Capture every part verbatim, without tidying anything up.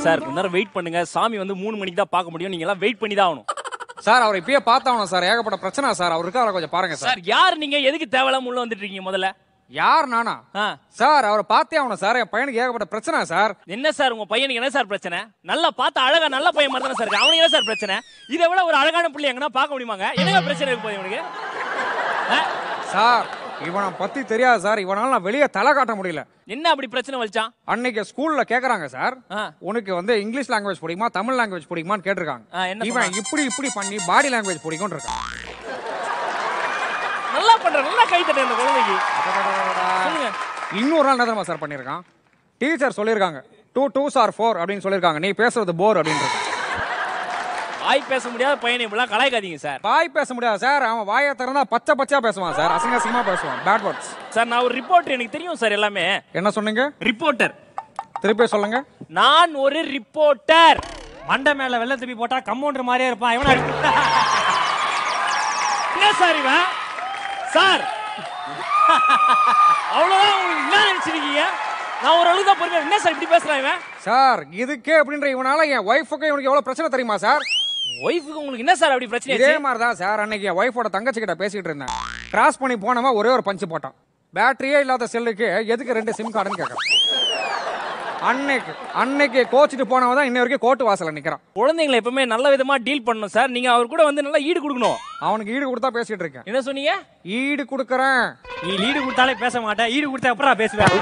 Sir கொஞ்ச நேரம் wait பண்ணுங்க. சாமி வந்து மூணு மணிக்கு தான் பார்க்க முடியும். நீங்க எல்லாம் வெயிட் பண்ணி தான் ஆகணும். சார் அவர் இப்பயே பார்த்தாகணும் சார். ஏகப்பட்ட பிரச்சனை சார். அவர் இருக்கார கொஞ்சம் பாருங்க சார். சார் யார் நீங்க? எதுக்கு தேவையில்லாம உள்ள வந்துட்டு இருக்கீங்க? முதல்ல யார் நானா? சார் அவரை பார்த்தே ஆகணும் சார். என் பையனுக்கு ஏகப்பட்ட பிரச்சனை சார். என்ன சார் உங்க பையனுக்கு என்ன சார் பிரச்சனை? நல்லா பார்த்து அழகா நல்ல பையன் மாதிரி தானே சார். அவனுக்கு என்ன சார் பிரச்சனை? இதை விட ஒரு அழகான பிள்ளை எங்கன்னா பார்க்க முடியுமாங்க? என்ன பிரச்சனை இருக்கு போய் இவனுக்கு? சார் இவனை பத்தி தெரியாது சார். இவனால நான் வெளியே தலை காட்ட முடியல. என்ன அப்படி பிரச்சனை வச்சான்? அன்னைக்கு ஸ்கூல்ல கேக்குறாங்க சார், உனக்கு வந்து இங்கிலீஷ் லாங்குவேஜ் பிடிக்குமா தமிழ் லாங்குவேஜ் பிடிக்குமான்னு கேட்டிருக்காங்க. இவன் இப்படி இப்படி பண்ணி பாடி லாங்குவேஜ் பிடிக்கும் இருக்கான். நல்லா பண்ற, நல்லா கை தட்டு அந்த குழந்தைக்கு. இன்னொரு நாள் என்ன சார் பண்ணிருக்கான்? டீச்சர் சொல்லிருக்காங்க டூ டூஸ் ஆர் ஃபோர் அப்படின்னு சொல்லிருக்காங்க. நீ பேசுறது போர் அப்படின்னு. வாய் பேச முடியாத பையனை இப்படிலாம் கலாய்க்காதீங்க சார். வாய் பேச முடியாது சார். அவன் வாயை திறந்தா பச்சை பச்சையா பேசுவான் சார். அசிங்க அசிங்கமா பேசுவான். Bad words sir. நான் ஒரு ரிப்போர்ட்டர், எனக்கு தெரியும் சார் எல்லாமே. என்ன சொன்னீங்க? ரிப்போர்ட்டர். திருப்பி சொல்லுங்க. நான் ஒரு ரிப்போர்ட்டர். மண்டை மேல வெள்ளை துப்பி போட்டா கம்பவுண்டர் மாதிரியே இருப்பான் இவனா. என்ன சார் இவன்? சார் அவ்வளவுதான் உங்களுக்கு என்ன நினைச்சிருக்கீங்க? நான் ஒரு அளவுக்கு தான் பொறுமையா. என்ன சார் இப்படி பேசுறான் இவன்? சார் இதுக்கே அப்படின்ற இவனால என் ஒய்ஃபுக்கு இவனுக்கு எவ்வளவு பிரச்சனை தெரியுமா சார்? ஒய்ஃபுக்கு உங்களுக்கு என்ன சார் அப்படி பிரச்சனை? இதே மாதிரி தான் சார். அன்னைக்கு என் ஒய்ஃபோட தங்கச்சி கிட்ட பேசிட்டு இருந்தேன். கிராஸ் பண்ணி போனவா ஒரே ஒரு பஞ்சு போட்டான். பேட்டரியே இல்லாத செல்லுக்கு எதுக்கு ரெண்டு சிம் கார்டுன்னு கேட்கறான். அன்னைக்கு அன்னைக்கு கோச்சிட்டு போனவன் தான் இன்ன வரைக்கும் கோர்ட்டு வாசல்ல நிக்கிறான். குழந்தைங்களை எப்பவுமே நல்ல விதமா டீல் பண்ணணும் சார். நீங்க அவர் கூட வந்து நல்லா ஈடு கொடுக்கணும். அவனுக்கு ஈடு கொடுத்தா பேசிட்டு இருக்கேன். என்ன சொன்னீங்க? ஈடு கொடுக்கறேன். நீ லீடு கொடுத்தாலே பேச மாட்டேன். ஈடு கொடுத்தா அப்புறம் பேசுவேன்.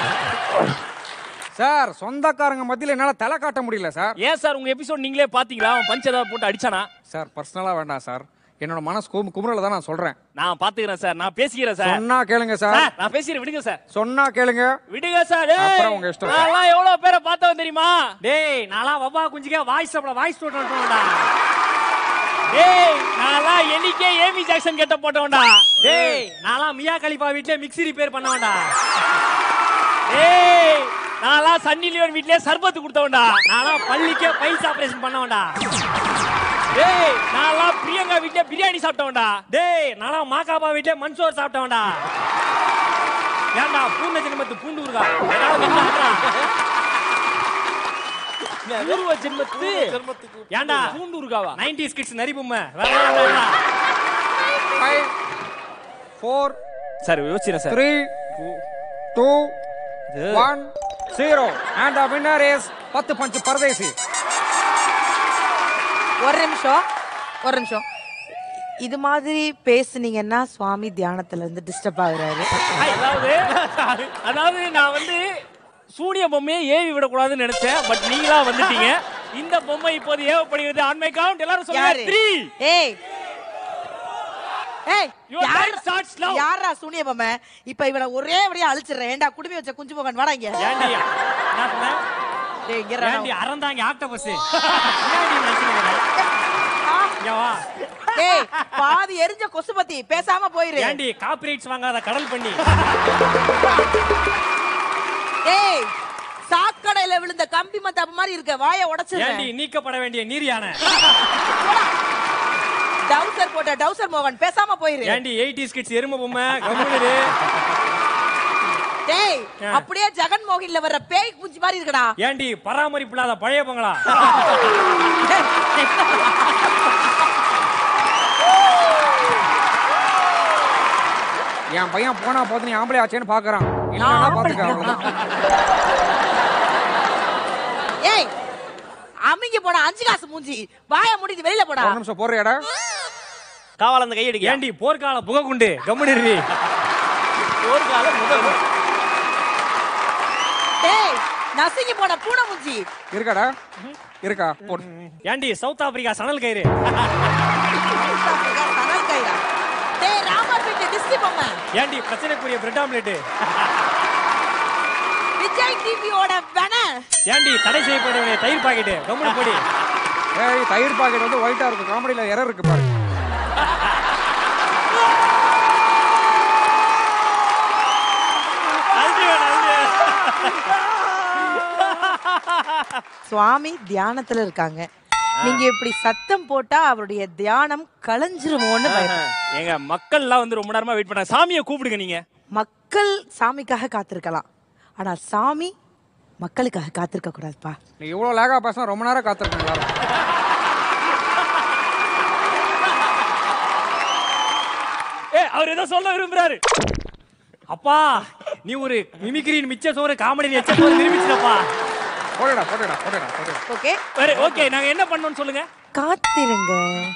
சார் சொந்தக்காரங்க மத்தியில என்னால தலை காட்ட முடியல சார். ஏன் சார் உங்க எபிசோட் நீங்களே பாத்தீங்களா? அவன் பஞ்ச் ஏதாவது போட்டு அடிச்சானா? சார் பர்சனலா வேண்டாம் சார். என்னோட மனசு குமுறல தான் நான் சொல்றேன். நான் பாத்துக்கிறேன் சார். நான் பேசிக்கிறேன் சார். சொன்னா கேளுங்க சார். நான் பேசிக்கிறேன், விடுங்க சார். சொன்னா கேளுங்க, விடுங்க சார். அப்புறம் உங்க இஷ்டம். நான் எவ்வளவு பேரை பார்த்தவன் தெரியுமா? டேய் நான்லாம் வப்பா குஞ்சிக்க வாய்ஸ் சாப்பிட வாய்ஸ் போட்டோம்டா. டேய் நான்லாம் எனிக்கே ஏமி ஜாக்சன் கெட்ட போட்டவன்டா. டேய் நான்லாம் மியா கலிஃபா வீட்ல மிக்ஸி ரிப்பேர் பண்ணவன்டா. டேய் நான்லாம் சன்னி லியோன் வீட்லயே சர்பத்து கொடுத்தவன்டா. நான்லாம் பள்ளிக்கே பைஸ் ஆபரேஷன் பண்ணவன்டா. டேய் நான்லாம் பிரியங்கா வீட்ல பிரியாணி சாப்பிட்டவன்டா. டேய் நான்லாம் மாகாபா வீட்ல மன்சோர் சாப்பிட்டவன்டா. ஏன்டா பூர்ண ஜென்மத்து பூண்டு ஊர்கா பூர்வ ஜென்மத்து ஏன்டா பூண்டு ஊர்காவா? நைன்டீஸ் கிட்ஸ் நரிபும்மை வேற ஃபைவ் ஃபோர் சார் யோசிக்கிறேன் sir. Three two one zero and the winner is பத்து பஞ்சு பரதேசி. ஒரு நிமிஷம் ஒரு நிமிஷம் இது மாதிரி பேசுனீங்கன்னா சுவாமி தியானத்துல இருந்து டிஸ்டர்ப் ஆகுறாரு. அதாவது அதாவது நான் வந்து சூனிய பொம்மையை ஏவி விடக்கூடாதுன்னு நினைச்சேன். பட் நீங்களா வந்துட்டீங்க. இந்த பொம்மை இப்போது ஏவப்படுகிறது. ஆன் மை கவுண்ட் எல்லாரும் சொல்லுங்க. த்ரீ. ஏய் ஏய் யார் ஸ்டார்ட்ஸ் நவ? யாரா சூனிய பொம்மை? இப்போ இவனை ஒரே வழியா அழிச்சிரேன். ஏண்டா குடுமி வச்ச குஞ்சு போகன் வாடா இங்க. ஏண்டி என்ன பண்ண? டேய் இங்க ரா. ஏண்டி அரந்தாங்க ஆக்டோபஸ். ஏண்டி நச்சினீங்க? யா வா. டேய் பாதி எரிஞ்ச கொசுபத்தி பேசாம போயிரு. ஏண்டி காப்பிரைட்ஸ் வாங்காத கடல் பண்ணி. டேய் சாக்கடையில விழுந்த கம்பி மத்தாப்பு மாதிரி இருக்க வாயை உடைச்சிரேன். ஏண்டி நீக்கப்பட வேண்டிய நீர் யானை. டவுசர் போட்ட டவுசர் மோகன் பேசாம போயிரு. ஏண்டி எய்டீஸ் கிட்ஸ் எருமை பொம்மை கம்முனு. டேய் அப்படியே ஜெகன் மோகன்ல வர பேய் குஞ்சு மாதிரி இருக்கடா. ஏண்டி பராமரிப்பு இல்லாத பழைய பொங்கலா. என் பையன் போனா போது நீ ஆம்பளை ஆச்சேன்னு பாக்குறான். இல்லன்னா பாத்துக்க. ஏய் அமிங்க போடா அஞ்சு காசு மூஞ்சி வாயை மூடிட்டு வெளியில போடா. ஒரு நிமிஷம் போறியாடா? காவால அந்த கை எடுங்க. ஏண்டி போர்க்கால புககுண்டு கம்முனு இரு. போர்க்கால புககுண்டு. டேய் நசிங்கி போன பூனை மூஞ்சி இருக்காடா? இருக்கா? ஏண்டி சவுத் ஆப்பிரிக்கா சணல் கயிறு. சணல் கயிறா? டேய் ராமர் வீட்டு டிஸ்கி பொம்மை. ஏண்டி பிரச்சனைக்குரிய பிரெட் ஆம்லெட். விஜய் டிவியோட வன. ஏண்டி தடை செய்யப்பட வேண்டிய தயிர் பாக்கெட் கம்முனு போடி. ஏய் தயிர் பாக்கெட் வந்து ஒயிட்டா இருக்கு. காமெடியில எரர் இருக்கு பாரு. சுவாமி தியானத்துல இருக்காங்க. நீங்க இப்படி சத்தம் போட்டா அவருடைய தியானம் கலைஞ்சிருமோன்னு பயப்பட. எங்க மக்கள் எல்லாம் வந்து ரொம்ப நேரமா வெயிட் பண்ணாங்க. சாமியை கூப்பிடுங்க. நீங்க மக்கள் சாமிக்காக காத்திருக்கலாம். ஆனா சாமி மக்களுக்காக காத்திருக்க கூடாதுப்பா. நீ இவ்வளவு லேகா பேச ரொம்ப நேரம் காத்திருக்கேன் எல்லாரும். ஏ அவர் ஏதோ சொல்ல விரும்புறாரு. அப்பா நீ ஒரு மிமிக்ரியின் மிச்ச சோறு காமெடி எச்ச சோறு நிரூபிச்சிட்டப்பா. போடுடா போடுடா போடுடா போடுடா. ஓகே சரி ஓகே நாங்க என்ன பண்ணோம்னு சொல்லுங்க. காத்திருங்க.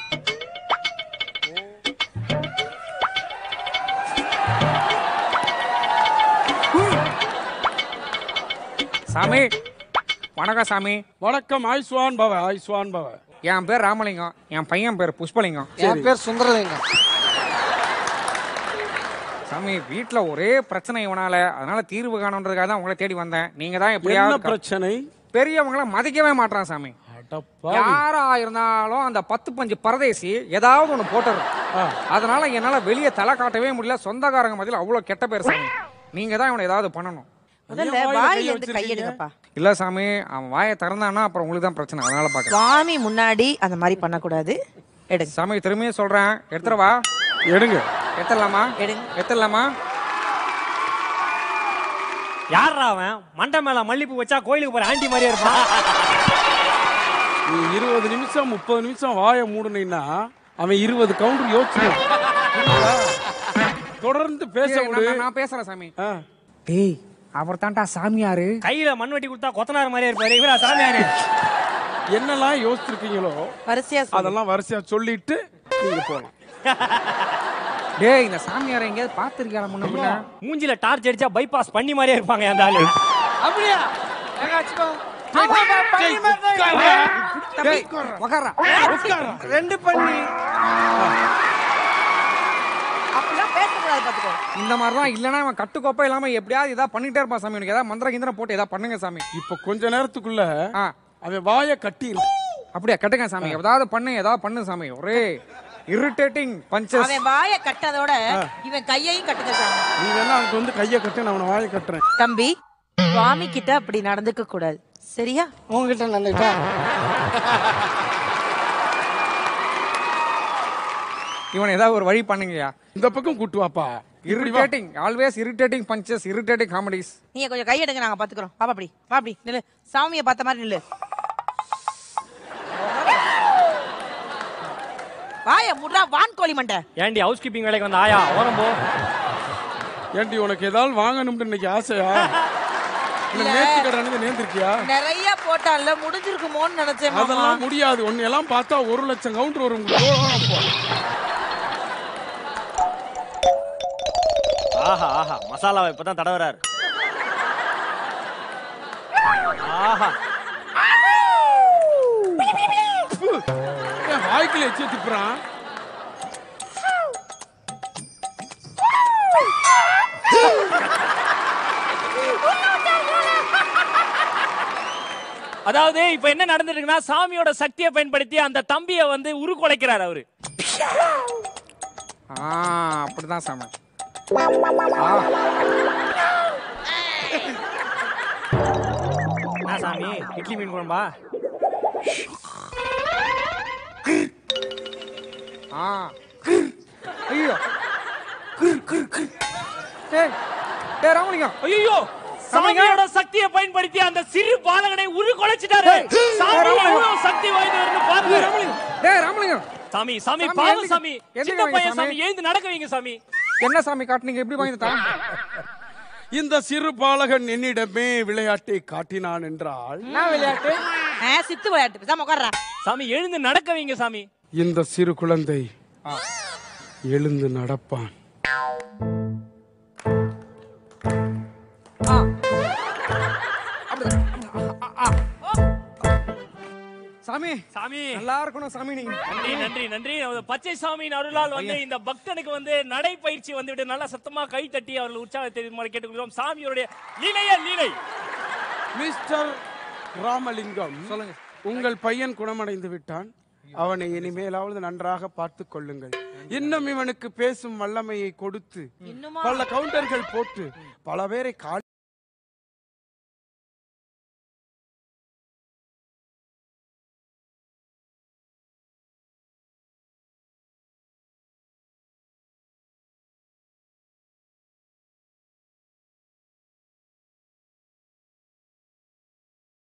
சாமி வணக்கம் சாமி. வணக்கம். ஆயுஷ்வான் பவ ஆயுஷ்வான் பவ. என் பேர் ராமலிங்கம், என் பையன் பேர் புஷ்பலிங்கம். என் பேர் சுந்தரலிங்கம். சாமி வீட்டுல ஒரே பிரச்சனை இவனால, அதனால தீர்வு காணுன்றதுக்காக தான் உங்களை தேடி வந்தேன். நீங்க தான் என்ன எப்படியாவது பிரச்சனை? பெரியவங்கள மதிக்கவே மாட்டான் சாமி. அடப்பாவி. யாரா இருந்தாலும் அந்த பத்து பஞ்சு பரதேசி ஏதாவது ஒண்ணு போட்டுறோம். அதனால என்னால வெளியே தலை காட்டவே முடியல. சொந்தக்காரங்க மத்தியில அவ்வளவு கெட்ட பேர் சாமி. நீங்க தான் இவனை ஏதாவது பண்ணணும். முதல்ல வாயில வாயில கைய இருந்து கையெடுங்கப்பா. இல்ல சாமி, அவன் வாயை திறந்தான்னா அப்புறம் உங்களுக்கு தான் பிரச்சனை. அதனால பாக்க சுவாமி முன்னாடி அந்த மாதிரி பண்ணக்கூடாது. எடுங்க சாமி, திரும்பியும் சொல்றேன், எடுத்துறவா. எடுங்க. எத்தலாமா எடுங்க. எத்தலாமா. யாரா அவன்? மண்டை மேல மல்லிப்பூ வச்சா கோயிலுக்கு போற ஆண்டி மாதிரியே இருப்பான். நீ இருபது நிமிஷம் முப்பது நிமிஷம் வாயை மூடுனீன்னா அவன் இருபது கவுண்டர் யோசிச்சு தொடர்ந்து பேச ஏய், விடு. நான் நான் பேசுறேன் சாமி. ஆ. டேய், அவர் தான்டா சாமியாரு. கையில மண்வெட்டி கொடுத்தா கொத்தனார் மாதிரியே இருப்பாரு. இவரா சாமியாரு? என்னெல்லாம் யோசிச்சிருக்கீங்களோ வரிசையா சொல்லு. அதெல்லாம் வரிசையா சொல்லிட்டு நீங்க போலாம். டேய், இந்த சாமியாரை எங்கேயாவது பாத்துருக்கியா முன்ன பின்ன? மூஞ்சில டார்ச் அடிச்சா பைபாஸ் பண்ணி மாதிரியே இருப்பாங்க அந்த ஆளு. அப்படியா? டேய், உக்கார்றா. ரெண்டு பண்ணி அப்படிலாம் பேசக்கூடாது பாத்துக்கோ. இந்த மாதிரி தான் இல்லைன்னா அவன் கட்டுக்கோப்பை இல்லாம எப்படியாவது ஏதாவது பண்ணிட்டே இருப்பான் சாமி. எனக்கு ஏதாவது மந்திர கிந்திரம் போட்டு ஏதாவது பண்ணுங்க சாமி. இப்ப கொஞ்ச நேரத்துக்குள்ள ஆ, அவன் வாயை கட்டிடு. அப்படியே கட்டுங்க சாமி. ஏதாவது பண்ணு, ஏதாவது பண்ணு சாமி. ஒரே இரிட்டேட்டிங் பஞ்சஸ். அவன் வாயை கட்டதோட இவன் கையையும் கட்டுங்க சாமி. நீ வேணா அவனுக்கு வந்து கையை கட்டு, நான் அவனை வாயை கட்டுறேன். தம்பி, சுவாமி கிட்ட அப்படி நடந்துக்க கூடாது, சரியா? உங்ககிட்ட நின்னுட்டா இவன் ஏதாவது ஒரு வழி பண்ணுங்கயா. இந்த பக்கம் கூட்டு வாப்பா. இப்படி வா. Irritating, always irritating punches, irritating comedies. நீங்க கொஞ்சம் கை எடுங்க, நாங்க பாத்துக்கிறோம். பாப்பா அப்படி வா, அப்படி நில்லு. சாமியை பார்த்த மாதிரி நில்லு. வாய முட்றா வான்கோழி மண்டை. ஏண்டி ஹவுஸ் கீப்பிங் வேலைக்கு வந்த ஆயா ஓரம் போ. ஏண்டி உனக்கு ஏதாவது வாங்கணும்னு இன்னைக்கு ஆசையா? இல்ல இல்ல. நேத்து கடனுக்கு நேர்ந்திருக்கியா? நிறைய போட்டான்ல, முடிஞ்சிருக்குமோன்னு நினைச்சேன் மாமா. அதெல்லாம் முடியாது. ஒன்னு எல்லாம் பார்த்தா ஒரு லட்சம் கவுண்டர் வரும் உங்களுக்கு. போ, போ. ஆஹா ஆஹா, மசாலாவை இப்பதான் தடவறாரு. ஆஹா, ஏன் வாய்க்குள்ள எச்சி துப்புறான்? அதாவது இப்ப என்ன நடந்துருக்குன்னா, சாமியோட சக்தியை பயன்படுத்தி அந்த தம்பியை வந்து உருக்குலைக்கிறார் அவரு. ஆ, அப்படிதான் சாமி. என்ன சாமி இட்லி மீன் குழம்பா? ஆ, ஐயோ. டேய், டேய் ராமலிங்கம். ஐயோ, சாமியோட சக்தியை பயன்படுத்தி அந்த சிறு பாலகனை உருக்குலைச்சிட்டாரு. சாமி எவ்வளவு சக்தி வாய்ந்தவர்னு பாருங்க. டேய் ராமலிங்கம். சாமி சாமி சாமி, பாவம் எந்திரிக்க- சாமி. எந்திரிக்க சின்ன வைங்க பையன் சாமி. சாமி, எழுந்து நடக்க வைங்க சாமி. என்ன சாமி காட்டுனீங்க? எப்படி வாங்கிட்டான்? இந்த சிறு பாலகன் என்னிடமே விளையாட்டை காட்டினான் என்றால் என்ன விளையாட்டு? ஆ, சித்து விளையாட்டு. பேசாம உட்கார்றா. சாமி எழுந்து நடக்க வைங்க சாமி. இந்த சிறு குழந்தை எழுந்து நடப்பான். சாமி சாமி நல்லா இருக்கணும் சாமி. நீங்க நன்றி நன்றி நன்றி. நமது பச்சை சாமியின் அருளால் வந்து இந்த பக்தனுக்கு வந்து நடைப்பயிற்சி வந்துவிட்டு நல்லா சத்தமா கை தட்டி அவர்கள் உற்சாகத்தை கேட்டுக்கொள்கிறோம். சாமியோடைய லீலைய லீலை. மிஸ்டர் ராமலிங்கம், சொல்லுங்க. உங்கள் பையன் குணமடைந்து விட்டான். அவனை இனிமேலாவது நன்றாக பார்த்துக் கொள்ளுங்கள். இன்னும் இவனுக்கு பேசும் வல்லமையை கொடுத்து இன்னுமா? பல கவுண்டர்கள் போட்டு பல பேரை